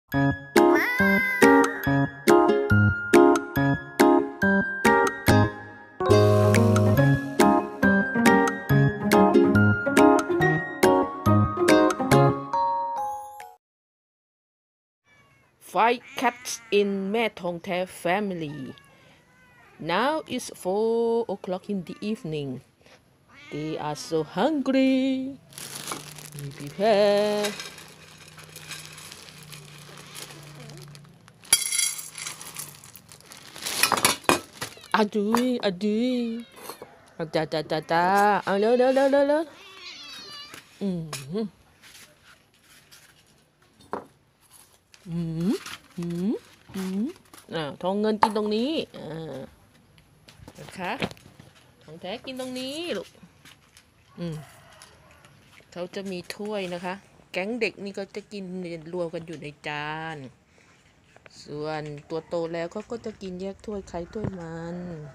Five cats in แม่ทองแท้ family. Now it's 4 o'clock in the evening. They are so hungry. We prepare. Adui. Da. เอาเร็วทองเงินกินตรงนี้นะคะทองแท้กินตรงนี้ลูกเขาจะมีถ้วยนะคะแก๊งเด็กนี่ก็จะกินรวมกันอยู่ในจานส่วนตัวโตแล้วเขาก็จะกินแยกถ้วยใครถ้วยมัน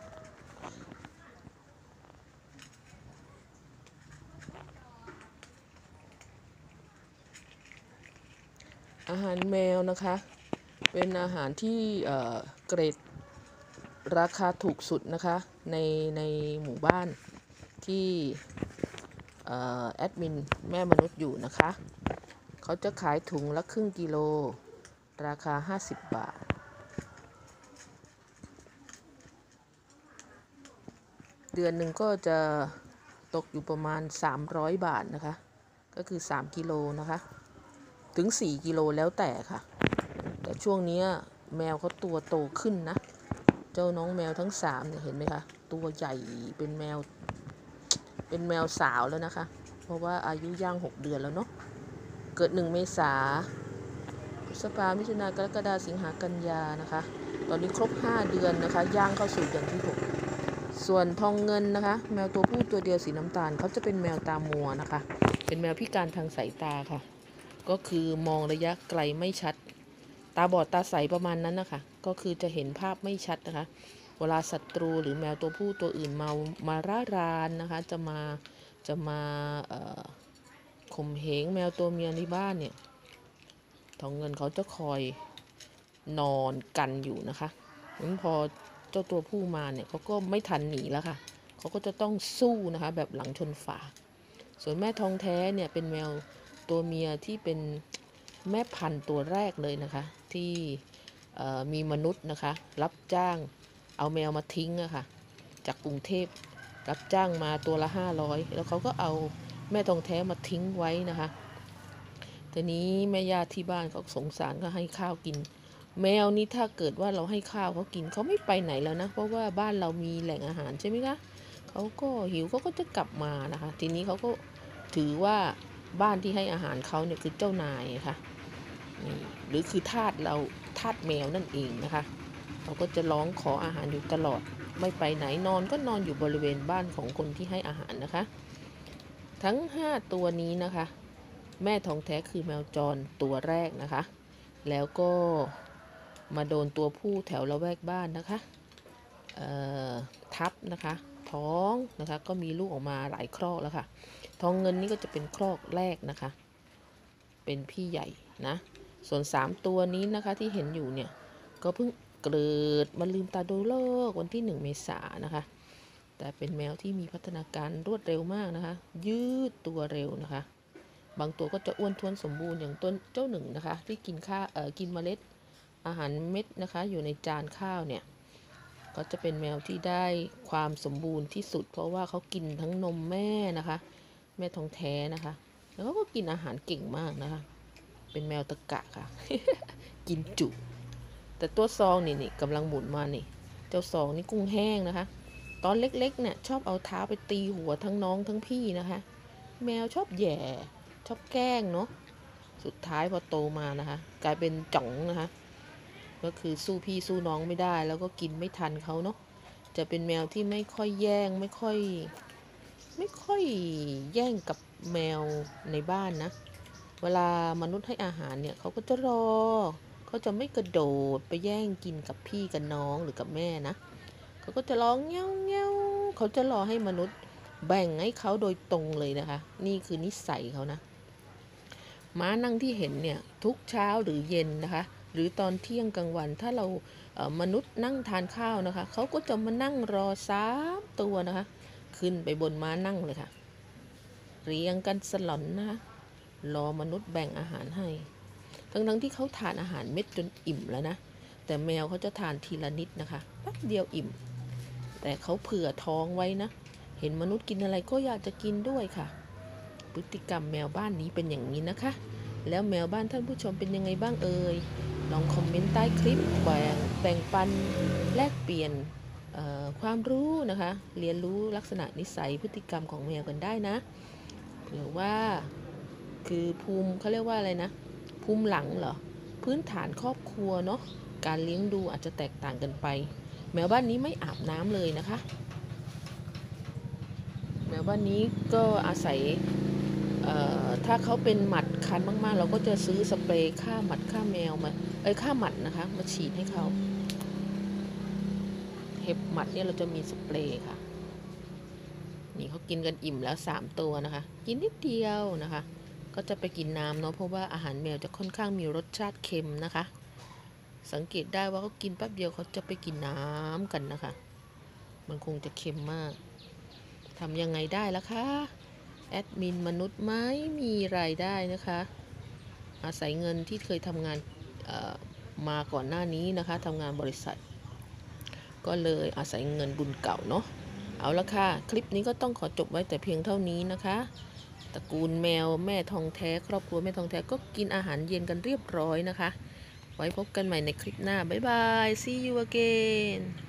อาหารแมวนะคะเป็นอาหารที่เกรดราคาถูกสุดนะคะในหมู่บ้านที่แอดมินแม่มนุษย์อยู่นะคะเขาจะขายถุงละครึ่งกิโลราคา50 บาทเดือนหนึ่งก็จะตกอยู่ประมาณ300 บาทนะคะก็คือ3 กิโลนะคะถึง4 กิโลแล้วแต่ค่ะแต่ช่วงนี้แมวเขาตัวโตขึ้นนะเจ้าน้องแมวทั้ง3เนี่ยเห็นไหมคะตัวใหญ่เป็นแมวสาวแล้วนะคะเพราะว่าอายุย่าง6 เดือนแล้วเนาะเกิด1 เมษายนพฤษภามิถุนากรกฎาสิงหากันยานะคะตอนนี้ครบ5 เดือนนะคะย่างเข้าสู่เดือนที่6ส่วนทองเงินนะคะแมวตัวผู้ตัวเดียวสีน้ำตาลเขาจะเป็นแมวตามัวนะคะเป็นแมวพิการทางสายตาค่ะก็คือมองระยะไกลไม่ชัดตาบอดตาใสประมาณนั้นนะคะก็คือจะเห็นภาพไม่ชัดนะคะเวลาศัตรูหรือแมวตัวผู้ตัวอื่นมาร่ารานนะคะจะมาข่มเหงแมวตัวเมียในบ้านเนี่ยทองเงินเขาจะคอยนอนกันอยู่นะคะงั้นพอเจ้าตัวผู้มาเนี่ยเขาก็ไม่ทันหนีแล้วค่ะเขาก็จะต้องสู้นะคะแบบหลังชนฝาส่วนแม่ทองแท้เนี่ยเป็นแมวตัวเมียที่เป็นแม่พันธุ์ตัวแรกเลยนะคะที่มีมนุษย์นะคะรับจ้างเอาแมวมาทิ้งอะค่ะจากกรุงเทพรับจ้างมาตัวละ500แล้วเขาก็เอาแม่ทองแท้มาทิ้งไว้นะคะทีนี้แม่ญาติที่บ้านเขาสงสารก็ให้ข้าวกินแมวนี้ถ้าเกิดว่าเราให้ข้าวเขากินเขาไม่ไปไหนแล้วนะเพราะว่าบ้านเรามีแหล่งอาหารใช่ไหมคะเขาก็หิวเขาก็จะกลับมานะคะทีนี้เขาก็ถือว่าบ้านที่ให้อาหารเขาเนี่ยคือเจ้านายค่ะหรือคือทาสแมวนั่นเองนะคะเขาก็จะร้องขออาหารอยู่ตลอดไม่ไปไหนนอนก็นอนอยู่บริเวณบ้านของคนที่ให้อาหารนะคะทั้ง5 ตัวนี้นะคะแม่ทองแท้คือแมวจรตัวแรกนะคะแล้วก็มาโดนตัวผู้แถวละแวกบ้านนะคะทับนะคะท้องนะคะก็มีลูกออกมาหลายครอกแล้วค่ะทองเงินนี่ก็จะเป็นครอกแรกนะคะเป็นพี่ใหญ่นะส่วน3 ตัวนี้นะคะที่เห็นอยู่เนี่ยก็เพิ่งเกิดมันลืมตาดูโลกวันที่1 เมษายนนะคะแต่เป็นแมวที่มีพัฒนาการรวดเร็วมากนะคะยืดตัวเร็วนะคะบางตัวก็จะอ้วนท้วนสมบูรณ์อย่างต้นเจ้าหนึ่งนะคะที่กินเมล็ดอาหารเม็ดนะคะอยู่ในจานข้าวเนี่ยก็จะเป็นแมวที่ได้ความสมบูรณ์ที่สุดเพราะว่าเขากินทั้งนมแม่นะคะแม่ทองแท้นะคะแล้วก็กินอาหารเก่งมากนะคะเป็นแมวตะกะค่ะ กินจุแต่ตัวซองนี่กำลังหมุนมานี่เจ้าซองนี่กุ้งแห้งนะคะตอนเล็กๆเนี่ยชอบเอาเท้าไปตีหัวทั้งน้องทั้งพี่นะคะแมวชอบแย่ชอบแกล้งเนาะสุดท้ายพอโตมานะคะกลายเป็นจ๋องนะคะก็คือสู้พี่สู้น้องไม่ได้แล้วก็กินไม่ทันเขาเนาะจะเป็นแมวที่ไม่ค่อยแย่งไม่ค่อยแย่งกับแมวในบ้านนะเวลามนุษย์ให้อาหารเนี่ยเขาก็จะรอเขาจะไม่กระโดดไปแย่งกินกับพี่กับน้องหรือกับแม่นะเขาก็จะร้องเงี้ยวเงี้ยวเขาจะรอให้มนุษย์แบ่งให้เขาโดยตรงเลยนะคะนี่คือนิสัยเขานะม้านั่งที่เห็นเนี่ยทุกเช้าหรือเย็นนะคะหรือตอนเที่ยงกลางวันถ้าเรามนุษย์นั่งทานข้าวนะคะเขาก็จะมานั่งรอ3 ตัวนะคะขึ้นไปบนม้านั่งเลยค่ะเรียงกันสลอนนะคะรอมนุษย์แบ่งอาหารให้ทั้งที่เขาทานอาหารเม็ดจนอิ่มแล้วนะแต่แมวเขาจะทานทีละนิดนะคะแป๊บเดียวอิ่มแต่เขาเผื่อท้องไว้นะเห็นมนุษย์กินอะไรก็อยากจะกินด้วยค่ะพฤติกรรมแมวบ้านนี้เป็นอย่างนี้นะคะแล้วแมวบ้านท่านผู้ชมเป็นยังไงบ้างเอ่ยลองคอมเมนต์ใต้คลิปแบ่งปันแลกเปลี่ยนความรู้นะคะเรียนรู้ลักษณะนิสัยพฤติกรรมของแมวกันได้นะเผื่อว่าคือภูมิเขาเรียกว่าอะไรนะภูมิหลังเหรอพื้นฐานครอบครัวเนาะการเลี้ยงดูอาจจะแตกต่างกันไปแมวบ้านนี้ไม่อาบน้ำเลยนะคะแมวบ้านนี้ก็อาศัยถ้าเขาเป็นหมัดคันมากๆเราก็จะซื้อสเปรย์ฆ่าหมัดฆ่าแมวมาฆ่าหมัดนะคะมาฉีดให้เขาเห็บหมัดเนี่ยเราจะมีสเปรย์ค่ะนี่เขากินกันอิ่มแล้ว3 ตัวนะคะกินนิดเดียวนะคะก็จะไปกินน้ำเนาะเพราะว่าอาหารแมวจะค่อนข้างมีรสชาติเค็มนะคะสังเกตได้ว่าเขากินแป๊บเดียวเขาจะไปกินน้ำกันนะคะมันคงจะเค็มมากทำยังไงได้ล่ะคะแอดมินมนุษย์ไม่มีรายได้นะคะอาศัยเงินที่เคยทำงานมาก่อนหน้านี้นะคะทำงานบริษัทก็เลยอาศัยเงินบุญเก่าเนาะเอาละค่ะคลิปนี้ก็ต้องขอจบไว้แต่เพียงเท่านี้นะคะตระกูลแมวแม่ทองแท้ครอบครัวแม่ทองแท้ก็กินอาหารเย็นกันเรียบร้อยนะคะไว้พบกันใหม่ในคลิปหน้าบ๊ายบาย see you again